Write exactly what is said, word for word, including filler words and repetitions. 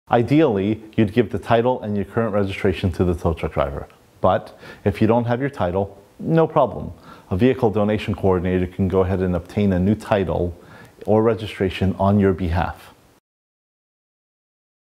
Ideally, you'd give the title and your current registration to the tow truck driver. But if you don't have your title, no problem. A vehicle donation coordinator can go ahead and obtain a new title or registration on your behalf.